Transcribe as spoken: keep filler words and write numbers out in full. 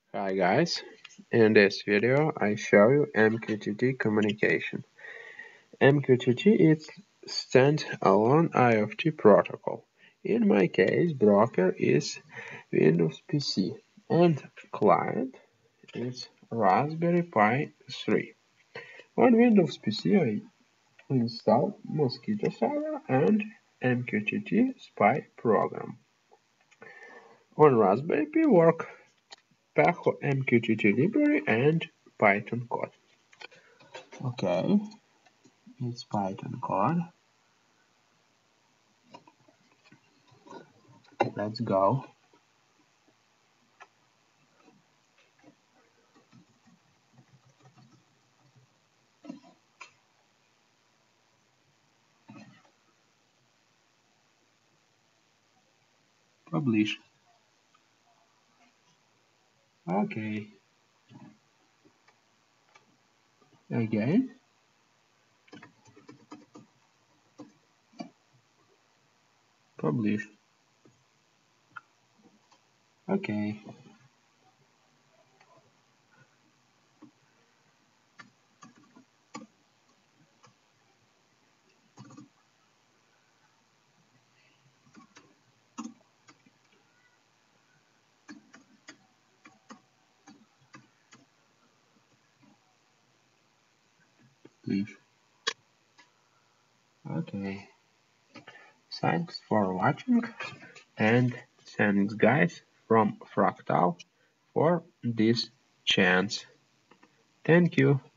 Hi guys, in this video I show you M Q T T communication. M Q T T is standalone I O T protocol. In my case, broker is Windows P C and client is Raspberry Pi three. On Windows P C I install Mosquitto server and M Q T T-Spy program. On Raspberry Pi work paho-mqtt library and Python code. Okay, it's Python code. Let's go. Publish. Okay. Again. Publish. Okay. Publish. Okay. Thanks for watching and thanks guys from Fractal for this chance. Thank you.